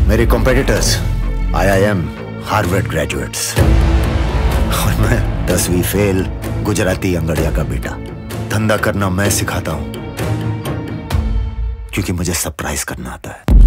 मेरे competitors IIM Harvard graduates और मैं 10वीं फेल गुजराती अंगड़िया का बेटा। धंधा करना मैं सिखाता हूं क्योंकि मुझे सरप्राइज करना आता है।